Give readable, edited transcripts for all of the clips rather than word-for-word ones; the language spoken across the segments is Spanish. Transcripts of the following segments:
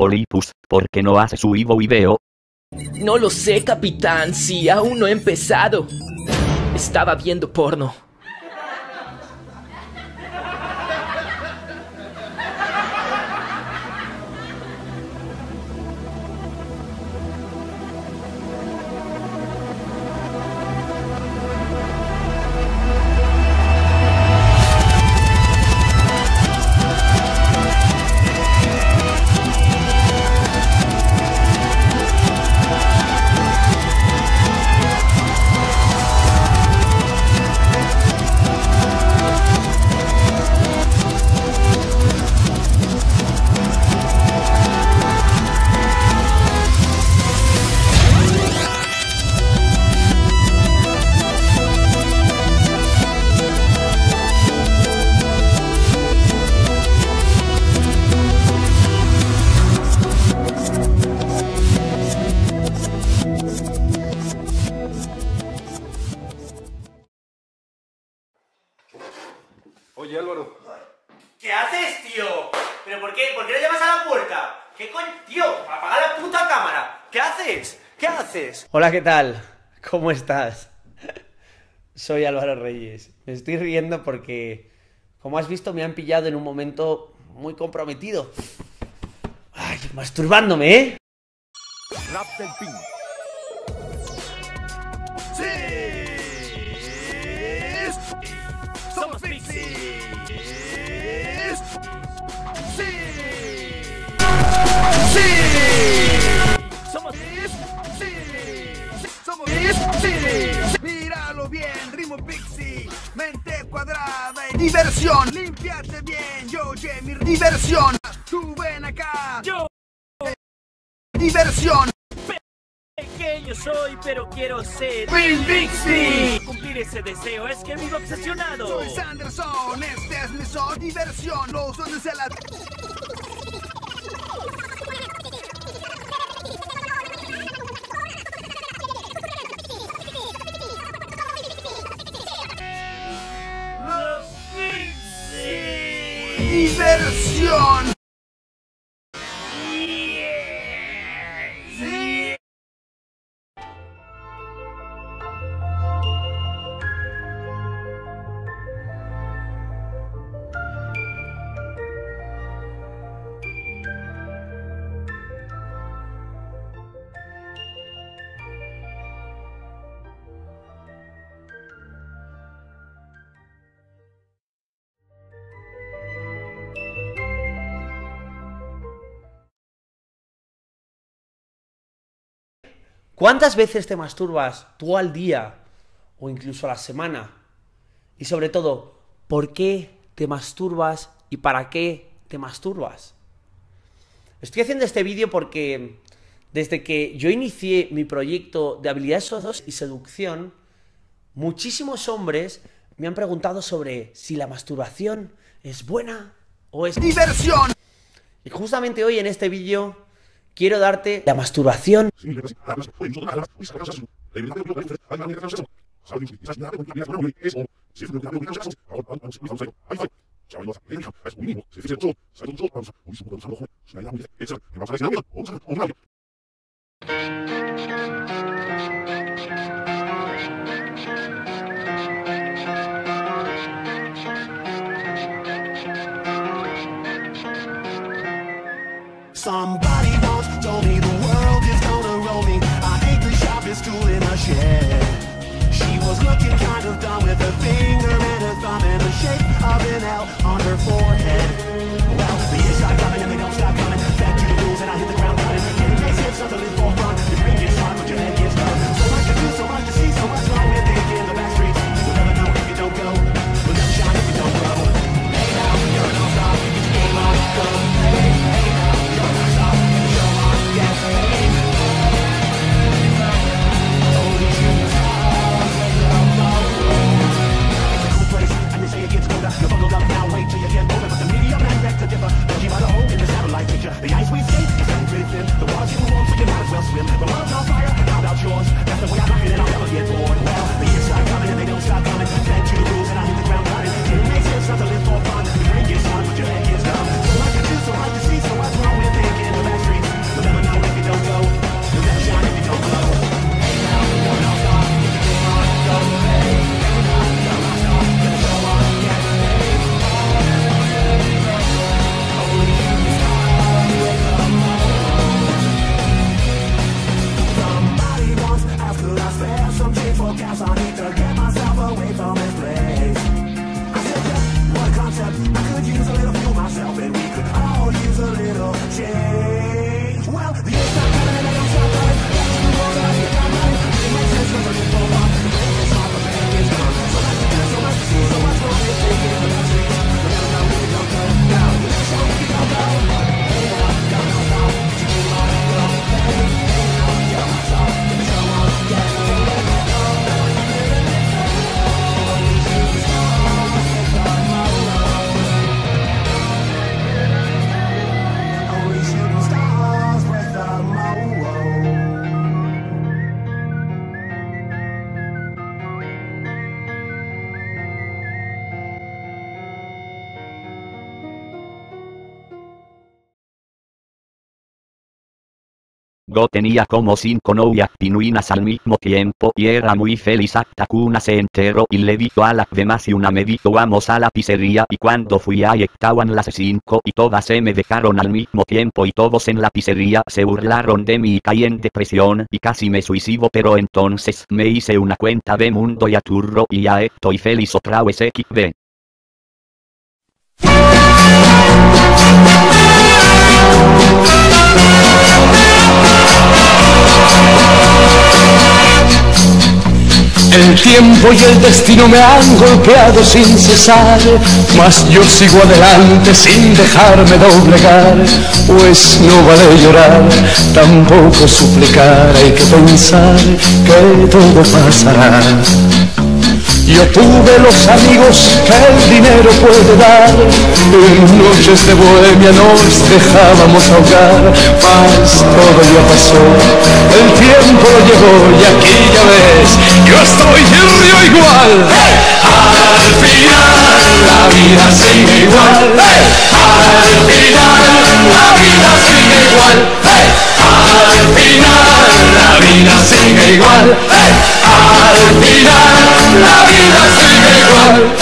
Polipus, ¿por qué no haces su Ivo video? No lo sé, capitán, si aún no he empezado. Estaba viendo porno. Oye, Álvaro. ¿Qué haces, tío? ¿Pero por qué no llamas a la puerta? ¿Qué coño, tío? ¡Apaga la puta cámara! ¿Qué haces? ¿Qué haces? Hola, ¿qué tal? ¿Cómo estás? Soy Álvaro Reyes. Me estoy riendo porque, como has visto, me han pillado en un momento muy comprometido. Ay, masturbándome, ¿eh? Rap del Pin. ¡Somos Pixies! ¡Sí! ¡Somos Míralo bien, ritmo Pixie, mente cuadrada y diversión. Límpiate bien, yo mi diversión. Tú ven acá, yo diversión. pequeño soy, pero quiero ser Ritmo Pixie. cumplir ese deseo, es que vivo obsesionado. Soy Sanderson, este es mi son, diversión. Los dones de la... Diversión. ¿Cuántas veces te masturbas tú al día o incluso a la semana? Y sobre todo, ¿por qué te masturbas y para qué te masturbas? Estoy haciendo este vídeo porque desde que yo inicié mi proyecto de habilidades sociales y seducción, muchísimos hombres me han preguntado sobre si la masturbación es buena o es Diversión. Y justamente hoy en este vídeo quiero darte la masturbación. Somebody once told me the world is gonna roll me. I angry sharpest tool in a shed. She was looking kind of dumb with her finger and her thumb in the shape of an L on her forehead. Well, the years start coming and they don't stop coming. Back to the rules and I hit the ground running. Getting makes it something to live for fun. Your brain gets hard, but your head gets numb. So much to do, so much to see, so much wrong with it in the back streets. You'll never know if you don't go. You'll never shine if you don't grow. Hey now, you're an all-star. It's game on, go. Hey now, you're an all-star. Go tenía como 5 novias pinuinas al mismo tiempo y era muy feliz hasta que una se enteró y le dijo a las demás y una me dijo vamos a la pizzería y cuando fui ahí estaban las 5 y todas se me dejaron al mismo tiempo y todos en la pizzería se burlaron de mí y caí en depresión y casi me suicido pero entonces me hice una cuenta de Mundo y Aturro y ya estoy feliz otra vez XD. El tiempo y el destino me han golpeado sin cesar, mas yo sigo adelante sin dejarme doblegar, pues no vale llorar, tampoco suplicar, hay que pensar que todo pasará. Yo tuve los amigos que el dinero puede dar, en noches de bohemia nos dejábamos ahogar, mas todo ya pasó, el tiempo lo llevó y aquí ya ves, yo estoy río igual. ¡Hey! Al final la vida sigue igual. ¡Hey! Al final la vida sigue igual. ¡Hey! Al final la vida sigue igual. ¡Hey! Al final la vida sigue igual.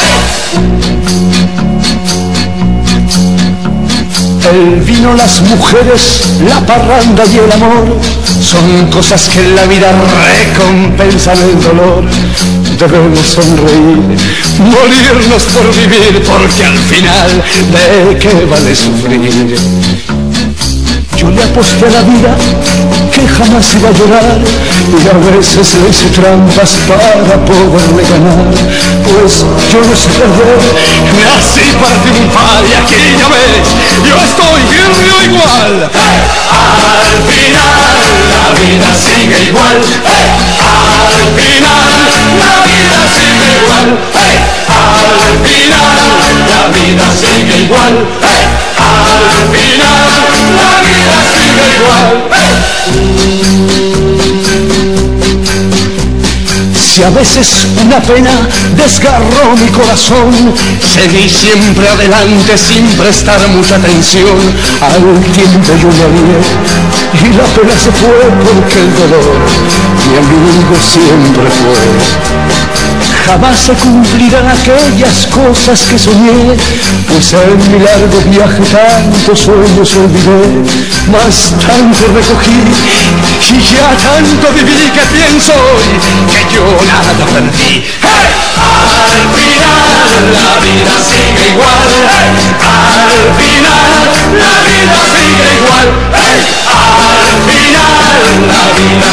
El vino, las mujeres, la parranda y el amor son cosas que en la vida recompensan el dolor. Debemos sonreír, morirnos por vivir, porque al final ¿de qué vale sufrir? Yo le aposté a la vida que jamás iba a llorar y a veces le hice trampas para poderle ganar, pues yo no sé perder, nací para triunfar y aquí ya ves, yo estoy río igual. ¡Hey! Al final la vida sigue igual. ¡Hey! Al final la vida sigue igual. ¡Hey! Al final la vida sigue igual. ¡Hey! Al final la vida sigue igual. Si a veces una pena desgarró mi corazón, seguí siempre adelante sin prestar mucha atención. Al tiempo yo me alié y la pena se fue porque el dolor mi amigo siempre fue. Jamás se cumplirán aquellas cosas que soñé, pues en mi largo viaje tantos sueños olvidé, mas tanto recogí y ya tanto viví que pienso hoy que yo nada perdí. ¡Hey! Al final la vida sigue igual. ¡Hey! Al final la vida sigue igual. ¡Hey! Al final la vida